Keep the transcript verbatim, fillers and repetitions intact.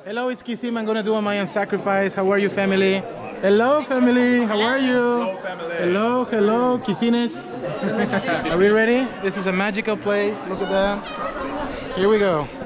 Hello, it's Kisim. I'm gonna do a Mayan sacrifice. How are you, family? Hello, family. How are you? Hello, family. Hello, hello, Kisines. Are we ready? This is a magical place. Look at that. Here we go.